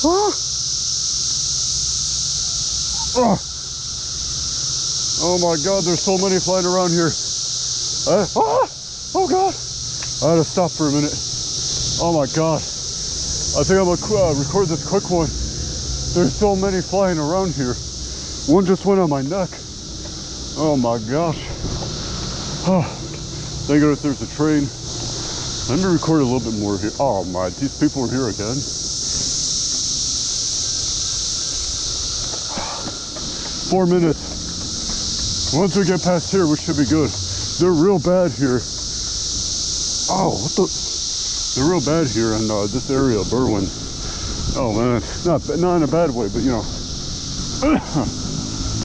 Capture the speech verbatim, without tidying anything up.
Ah. Oh. Oh my God, there's so many flying around here. Uh, ah. Oh God. I had to stop for a minute. Oh my God. I think I'm gonna uh, record this quick one. There's so many flying around here. One just went on my neck. Oh my gosh. Oh, thank goodness there's a train. Let me record a little bit more here. Oh my, these people are here again. Four minutes. Once we get past here, we should be good. They're real bad here. Oh, what the? They're real bad here in uh, this area of Berwyn. Oh man, not, not in a bad way, but you know.